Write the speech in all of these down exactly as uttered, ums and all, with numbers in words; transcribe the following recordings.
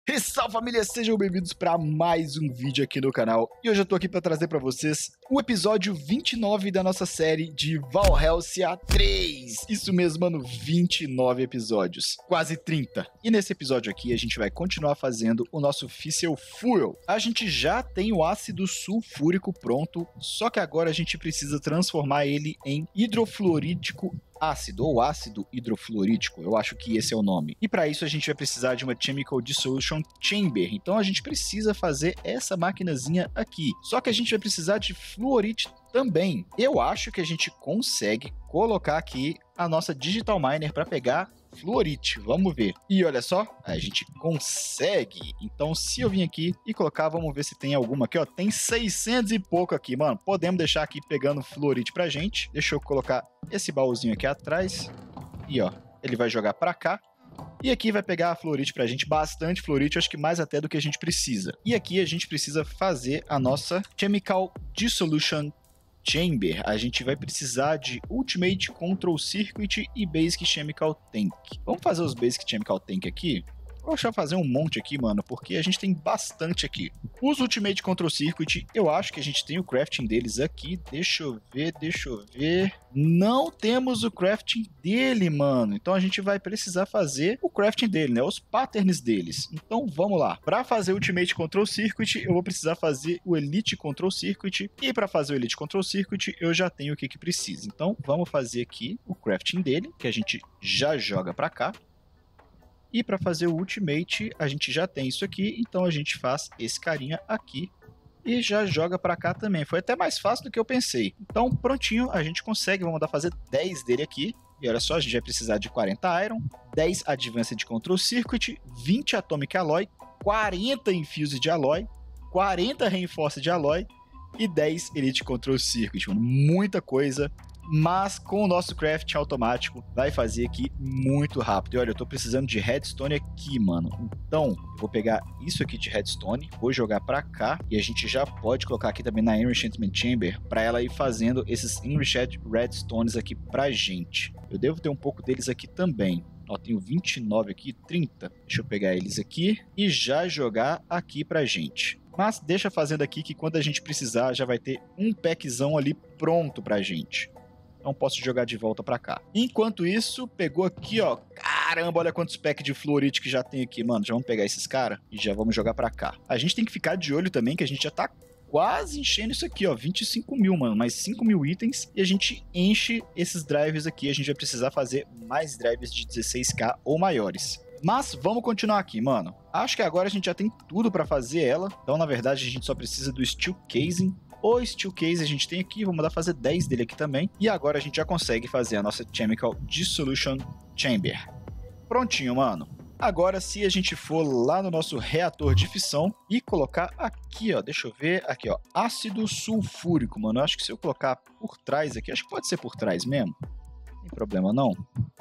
E salve família, sejam bem-vindos para mais um vídeo aqui no canal. E hoje eu tô aqui para trazer para vocês o episódio vinte e nove da nossa série de Valhelsia três. Isso mesmo, mano, vinte e nove episódios, quase trinta. E nesse episódio aqui a gente vai continuar fazendo o nosso Fissile Fuel. A gente já tem o ácido sulfúrico pronto, só que agora a gente precisa transformar ele em hidrofluorídrico ácido, ou ácido hidrofluorídrico, eu acho que esse é o nome. E para isso a gente vai precisar de uma Chemical Dissolution Chamber, então a gente precisa fazer essa maquinazinha aqui. Só que a gente vai precisar de fluorite também. Eu acho que a gente consegue colocar aqui a nossa Digital Miner para pegar fluorite, vamos ver. E olha só, a gente consegue. Então se eu vim aqui e colocar, vamos ver se tem alguma aqui, ó, tem seiscentos e pouco aqui, mano. Podemos deixar aqui pegando fluorite pra gente. Deixa eu colocar esse baúzinho aqui atrás e ó, ele vai jogar pra cá. E aqui vai pegar a fluorite pra gente, bastante fluorite, acho que mais até do que a gente precisa. E aqui a gente precisa fazer a nossa Chemical Dissolution Chamber. A gente vai precisar de Ultimate Control Circuit e Basic Chemical Tank. Vamos fazer os Basic Chemical Tank aqui? Vou deixar fazer um monte aqui, mano, porque a gente tem bastante aqui. Os Ultimate Control Circuit, eu acho que a gente tem o crafting deles aqui. Deixa eu ver, deixa eu ver. Não temos o crafting dele, mano. Então a gente vai precisar fazer o crafting dele, né? Os patterns deles. Então vamos lá. Para fazer o Ultimate Control Circuit, eu vou precisar fazer o Elite Control Circuit. E para fazer o Elite Control Circuit, eu já tenho o que que precisa. Então vamos fazer aqui o crafting dele, que a gente já joga para cá. E para fazer o Ultimate, a gente já tem isso aqui, então a gente faz esse carinha aqui e já joga para cá também. Foi até mais fácil do que eu pensei. Então prontinho, a gente consegue, vamos mandar fazer dez dele aqui. E olha só, a gente vai precisar de quarenta Iron, dez Advanced Control Circuit, vinte Atomic Alloy, quarenta Infused Alloy, quarenta Reinforced Alloy e dez Elite Control Circuit. Mano, muita coisa. Mas com o nosso craft automático vai fazer aqui muito rápido. E olha, eu tô precisando de redstone aqui, mano. Então, eu vou pegar isso aqui de redstone, vou jogar pra cá e a gente já pode colocar aqui também na Enrichment Chamber pra ela ir fazendo esses Enriched Redstones aqui pra gente. Eu devo ter um pouco deles aqui também. Ó, tenho vinte e nove aqui, trinta. Deixa eu pegar eles aqui e já jogar aqui pra gente. Mas deixa fazendo aqui que quando a gente precisar já vai ter um packzão ali pronto pra gente. Então posso jogar de volta pra cá. Enquanto isso, pegou aqui, ó. Caramba, olha quantos packs de fluorite que já tem aqui, mano. Já vamos pegar esses caras e já vamos jogar pra cá. A gente tem que ficar de olho também, que a gente já tá quase enchendo isso aqui, ó. vinte e cinco mil, mano. Mais cinco mil itens. E a gente enche esses drives aqui. A gente vai precisar fazer mais drives de dezesseis K ou maiores. Mas vamos continuar aqui, mano. Acho que agora a gente já tem tudo pra fazer ela. Então, na verdade, a gente só precisa do Steel Casing. O Steel Case a gente tem aqui, vou mandar fazer dez dele aqui também. E agora a gente já consegue fazer a nossa Chemical Dissolution Chamber. Prontinho, mano. Agora, se a gente for lá no nosso reator de fissão e colocar aqui, ó, deixa eu ver, aqui, ó, ácido sulfúrico, mano. Eu acho que se eu colocar por trás aqui, acho que pode ser por trás mesmo. Não tem problema não.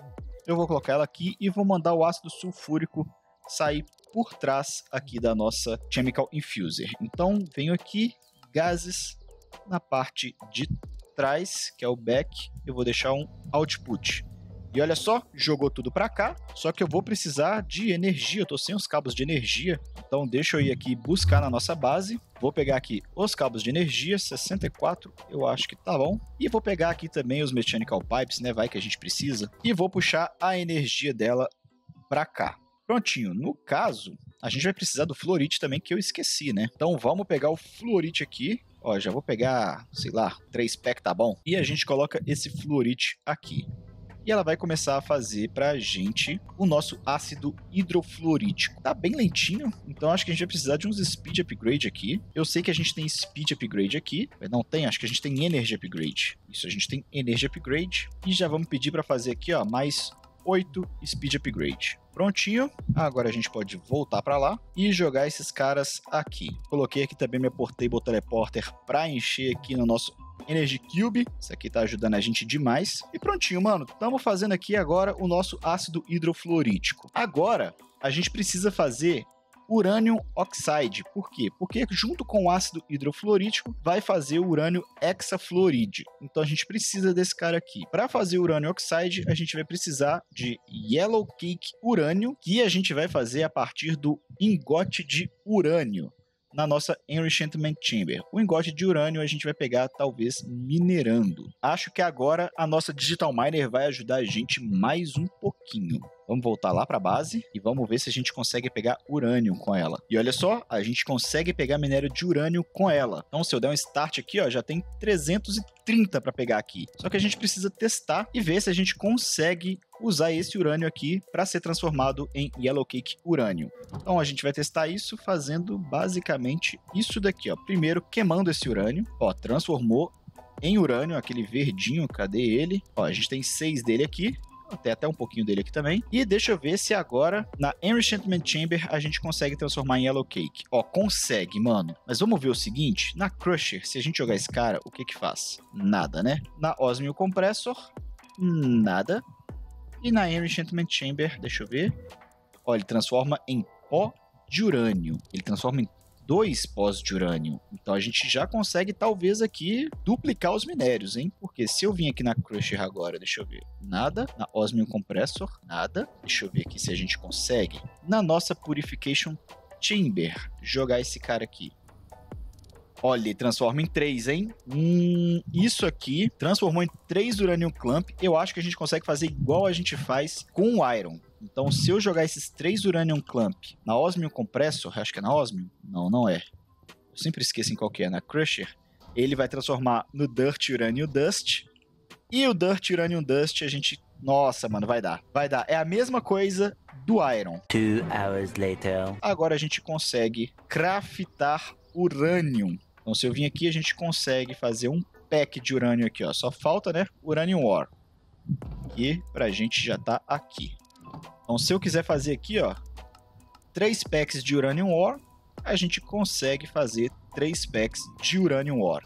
Eu vou colocar ela aqui e vou mandar o ácido sulfúrico sair por trás aqui da nossa Chemical Infuser. Então, venho aqui, gases, na parte de trás, que é o back, eu vou deixar um output. E olha só, jogou tudo para cá, só que eu vou precisar de energia, eu tô sem os cabos de energia, então deixa eu ir aqui buscar na nossa base, vou pegar aqui os cabos de energia, sessenta e quatro, eu acho que tá bom, e vou pegar aqui também os Mechanical Pipes, né, vai que a gente precisa, e vou puxar a energia dela para cá. Prontinho, no caso, a gente vai precisar do fluorite também, que eu esqueci, né? Então vamos pegar o fluorite aqui. Ó, já vou pegar, sei lá, três packs, tá bom? E a gente coloca esse fluorite aqui. E ela vai começar a fazer pra gente o nosso ácido hidrofluorídrico. Tá bem lentinho, então acho que a gente vai precisar de uns speed upgrade aqui. Eu sei que a gente tem speed upgrade aqui. Não tem, acho que a gente tem energy upgrade. Isso, a gente tem energy upgrade. E já vamos pedir pra fazer aqui, ó, mais oito speed upgrade. Prontinho, agora a gente pode voltar para lá e jogar esses caras aqui. Coloquei aqui também meu Portable Teleporter para encher aqui no nosso Energy Cube. Isso aqui tá ajudando a gente demais. E prontinho, mano, estamos fazendo aqui agora o nosso ácido hidrofluorídrico. Agora, a gente precisa fazer Uranium Oxide. Por quê? Porque junto com o ácido hidrofluorídrico vai fazer o urânio hexafluoride. Então a gente precisa desse cara aqui. Para fazer o urânio oxide, a gente vai precisar de Yellow Cake Urânio, que a gente vai fazer a partir do engote de urânio na nossa Enrichment Chamber. O engote de urânio a gente vai pegar, talvez, minerando. Acho que agora a nossa Digital Miner vai ajudar a gente mais um pouquinho. Vamos voltar lá para a base e vamos ver se a gente consegue pegar urânio com ela. E olha só, a gente consegue pegar minério de urânio com ela. Então, se eu der um start aqui, ó, já tem trezentos e trinta para pegar aqui. Só que a gente precisa testar e ver se a gente consegue usar esse urânio aqui para ser transformado em Yellow Cake Urânio. Então, a gente vai testar isso fazendo basicamente isso daqui, ó. Primeiro, queimando esse urânio. Ó, transformou em urânio, aquele verdinho. Cadê ele? Ó, a gente tem seis dele aqui. Tem até um pouquinho dele aqui também. E deixa eu ver se agora, na Enrichment Chamber, a gente consegue transformar em Yellow Cake. Ó, consegue, mano. Mas vamos ver o seguinte. Na Crusher, se a gente jogar esse cara, o que que faz? Nada, né? Na Osmium Compressor, nada. E na Enrichment Chamber, deixa eu ver. Ó, ele transforma em pó de urânio. Ele transforma em dois pós de urânio. Então a gente já consegue talvez aqui duplicar os minérios, hein? Porque se eu vim aqui na Crusher agora, deixa eu ver, nada. Na Osmium Compressor, nada. Deixa eu ver aqui se a gente consegue. Na nossa Purification Chamber, jogar esse cara aqui. Olha, ele transforma em três, hein? Hum, isso aqui transformou em três Uranium Clump. Eu acho que a gente consegue fazer igual a gente faz com o Iron. Então, se eu jogar esses três Uranium Clump na Osmium Compressor, acho que é na Osmium? Não, não é. Eu sempre esqueço em qual que é, na Crusher. Ele vai transformar no Dirt Uranium Dust. E o Dirt Uranium Dust a gente... Nossa, mano, vai dar. Vai dar. É a mesma coisa do Iron. Two hours later. Agora a gente consegue craftar urânio. Então, se eu vim aqui, a gente consegue fazer um pack de urânio aqui, ó. Só falta, né, Uranium Ore. E pra gente já tá aqui. Então, se eu quiser fazer aqui, ó, três packs de Uranium Ore, a gente consegue fazer três packs de Uranium Ore.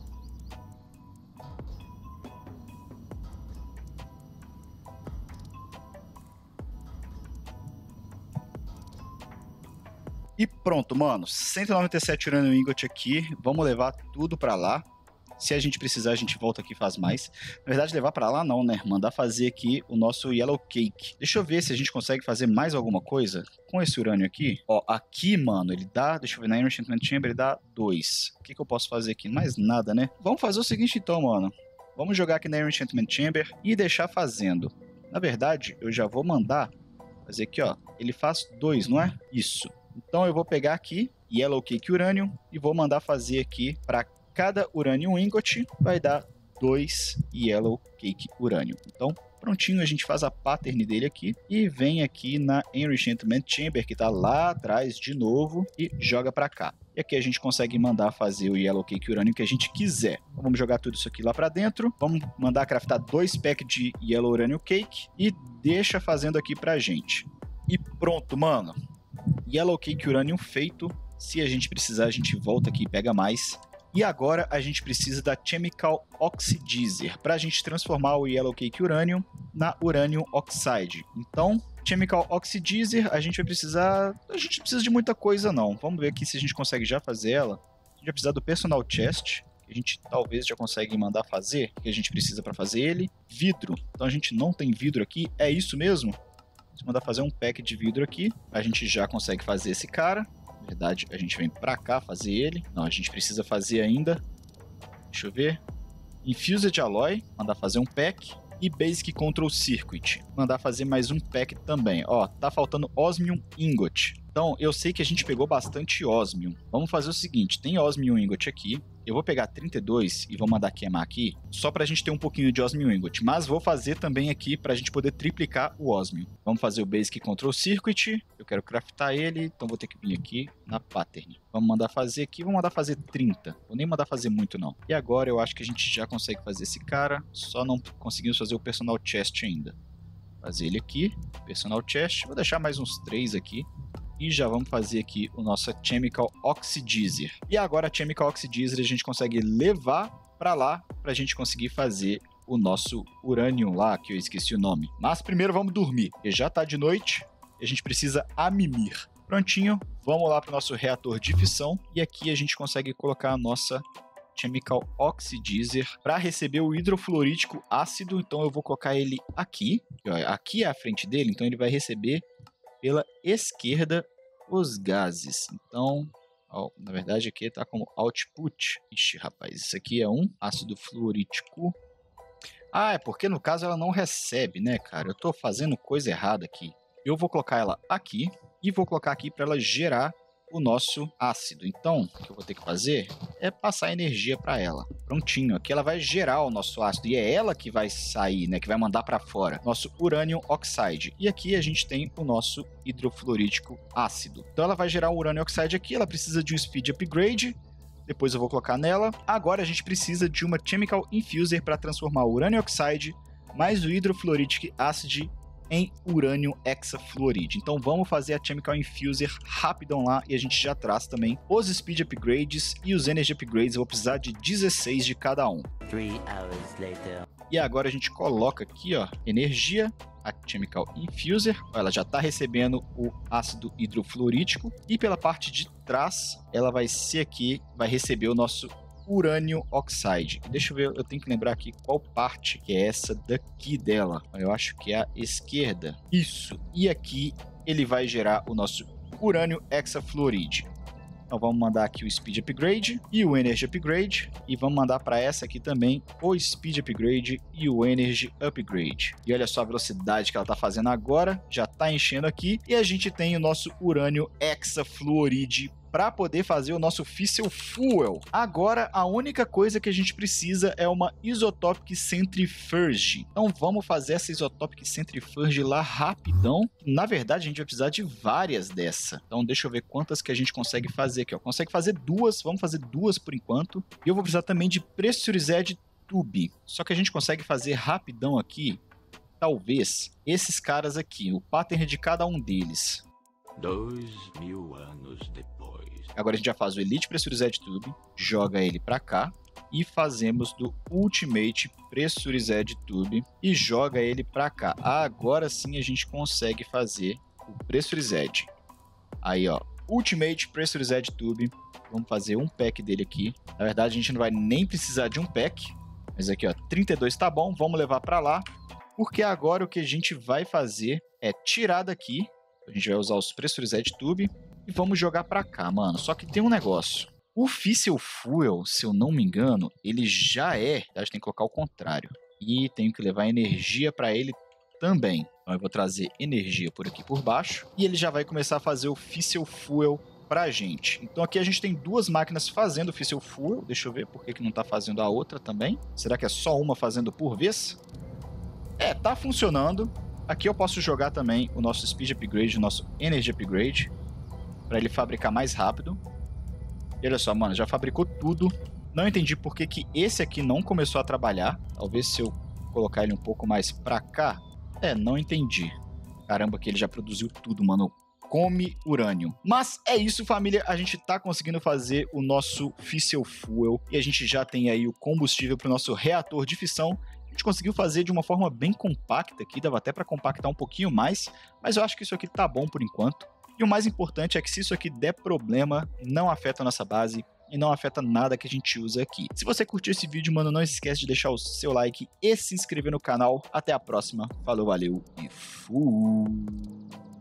E pronto, mano. cento e noventa e sete Uranium Ingot aqui. Vamos levar tudo pra lá. Se a gente precisar, a gente volta aqui e faz mais. Na verdade, levar pra lá não, né? Mandar fazer aqui o nosso Yellow Cake. Deixa eu ver se a gente consegue fazer mais alguma coisa com esse urânio aqui. Ó, aqui, mano, ele dá... Deixa eu ver, na Enrichment Chamber ele dá dois. O que que eu posso fazer aqui? Mais nada, né? Vamos fazer o seguinte então, mano. Vamos jogar aqui na Enrichment Chamber e deixar fazendo. Na verdade, eu já vou mandar fazer aqui, ó. Ele faz dois, não é? Isso. Então eu vou pegar aqui Yellow Cake Uranium e vou mandar fazer aqui para cada Uranium Ingot, vai dar dois Yellow Cake Uranium. Então, prontinho, a gente faz a pattern dele aqui e vem aqui na Enrichment Chamber, que está lá atrás de novo, e joga para cá. E aqui a gente consegue mandar fazer o Yellow Cake Uranium que a gente quiser. Então, vamos jogar tudo isso aqui lá para dentro. Vamos mandar craftar dois packs de Yellow Uranium Cake e deixa fazendo aqui pra gente. E pronto, mano. Yellow Cake Uranium feito. Se a gente precisar, a gente volta aqui e pega mais. E agora a gente precisa da Chemical Oxidizer para a gente transformar o Yellow Cake Uranium na Uranium Oxide. Então, Chemical Oxidizer, a gente vai precisar... A gente não precisa de muita coisa, não. Vamos ver aqui se a gente consegue já fazer ela. A gente vai precisar do Personal Chest, que a gente talvez já consegue mandar fazer, que a gente precisa para fazer ele. Vidro. Então a gente não tem vidro aqui. É isso mesmo? Se mandar fazer um pack de vidro aqui, a gente já consegue fazer esse cara. Na verdade, a gente vem pra cá fazer ele. Não, a gente precisa fazer ainda. Deixa eu ver. Infused Alloy, mandar fazer um pack. E Basic Control Circuit, mandar fazer mais um pack também. Ó, tá faltando Osmium Ingot. Então, eu sei que a gente pegou bastante Osmium. Vamos fazer o seguinte, tem Osmium Ingot aqui. Eu vou pegar trinta e dois e vou mandar queimar aqui, só pra gente ter um pouquinho de Osmium Ingot. Mas vou fazer também aqui pra gente poder triplicar o Osmium. Vamos fazer o Basic Control Circuit. Eu quero craftar ele, então vou ter que vir aqui na Pattern. Vamos mandar fazer aqui, vou mandar fazer trinta. Vou nem mandar fazer muito não. E agora eu acho que a gente já consegue fazer esse cara, só não conseguimos fazer o Personal Chest ainda. Fazer ele aqui, Personal Chest. Vou deixar mais uns três aqui. E já vamos fazer aqui o nosso Chemical Oxidizer. E agora a Chemical Oxidizer a gente consegue levar para lá para a gente conseguir fazer o nosso Uranium lá, que eu esqueci o nome. Mas primeiro vamos dormir, porque já tá de noite e a gente precisa amimir. Prontinho, vamos lá para o nosso reator de fissão. E aqui a gente consegue colocar a nossa Chemical Oxidizer para receber o hidrofluorídrico ácido. Então eu vou colocar ele aqui. Aqui é a frente dele, então ele vai receber pela esquerda os gases. Então, ó, na verdade aqui está como output. Ixi, rapaz, isso aqui é um ácido fluorídrico. Ah, é porque no caso ela não recebe, né, cara? Eu estou fazendo coisa errada aqui. Eu vou colocar ela aqui e vou colocar aqui para ela gerar o nosso ácido. Então, o que eu vou ter que fazer é passar energia para ela. Prontinho, aqui ela vai gerar o nosso ácido e é ela que vai sair, né, que vai mandar para fora nosso urânio oxide. E aqui a gente tem o nosso hidrofluorídrico ácido. Então ela vai gerar o urânio oxide aqui, ela precisa de um speed upgrade. Depois eu vou colocar nela. Agora a gente precisa de uma chemical infuser para transformar o urânio oxide mais o hidrofluoridic acid em urânio hexafluoride. Então vamos fazer a Chemical Infuser rapidão lá e a gente já traz também os Speed Upgrades e os Energy Upgrades. Eu vou precisar de dezesseis de cada um. Three hours later. E agora a gente coloca aqui, ó, energia, a Chemical Infuser. Ela já está recebendo o ácido hidrofluorídrico e pela parte de trás ela vai ser aqui, vai receber o nosso urânio oxide. Deixa eu ver, eu tenho que lembrar aqui qual parte que é essa daqui dela. Eu acho que é a esquerda. Isso. E aqui ele vai gerar o nosso urânio hexafluoride. Então vamos mandar aqui o Speed Upgrade e o Energy Upgrade. E vamos mandar para essa aqui também o Speed Upgrade e o Energy Upgrade. E olha só a velocidade que ela está fazendo agora. Já está enchendo aqui. E a gente tem o nosso urânio hexafluoride para poder fazer o nosso Fissile Fuel. Agora, a única coisa que a gente precisa é uma Isotopic Centrifuge. Então, vamos fazer essa Isotopic Centrifuge lá rapidão. Na verdade, a gente vai precisar de várias dessa. Então, deixa eu ver quantas que a gente consegue fazer aqui. Ó. Consegue fazer duas, vamos fazer duas por enquanto. E eu vou precisar também de Pressurized Tube. Só que a gente consegue fazer rapidão aqui, talvez, esses caras aqui, o pattern de cada um deles. Dois mil anos depois. Agora a gente já faz o Elite Pressurized Tube, joga ele para cá e fazemos do Ultimate Pressurized Tube e joga ele para cá. Agora sim a gente consegue fazer o Pressurized. Aí, ó, Ultimate Pressurized Tube. Vamos fazer um pack dele aqui. Na verdade a gente não vai nem precisar de um pack, mas aqui, ó, trinta e dois tá bom, vamos levar para lá, porque agora o que a gente vai fazer é tirar daqui. A gente vai usar os Pressurized Tube e vamos jogar pra cá, mano. Só que tem um negócio. O Fissile Fuel, se eu não me engano, ele já é... A gente tem que colocar o contrário. E tenho que levar energia pra ele também. Então eu vou trazer energia por aqui por baixo. E ele já vai começar a fazer o Fissile Fuel pra gente. Então aqui a gente tem duas máquinas fazendo o Fissile Fuel. Deixa eu ver por que que não tá fazendo a outra também. Será que é só uma fazendo por vez? É, tá funcionando. Aqui eu posso jogar também o nosso Speed Upgrade, o nosso Energy Upgrade, para ele fabricar mais rápido. E olha só, mano, já fabricou tudo. Não entendi por que que esse aqui não começou a trabalhar. Talvez se eu colocar ele um pouco mais pra cá. É, não entendi. Caramba, que ele já produziu tudo, mano. Come urânio. Mas é isso, família. A gente tá conseguindo fazer o nosso Fissile Fuel. E a gente já tem aí o combustível para o nosso reator de fissão. A gente conseguiu fazer de uma forma bem compacta aqui, dava até para compactar um pouquinho mais, mas eu acho que isso aqui tá bom por enquanto. E o mais importante é que se isso aqui der problema, não afeta a nossa base e não afeta nada que a gente usa aqui. Se você curtiu esse vídeo, mano, não esquece de deixar o seu like e se inscrever no canal. Até a próxima, falou, valeu e fui!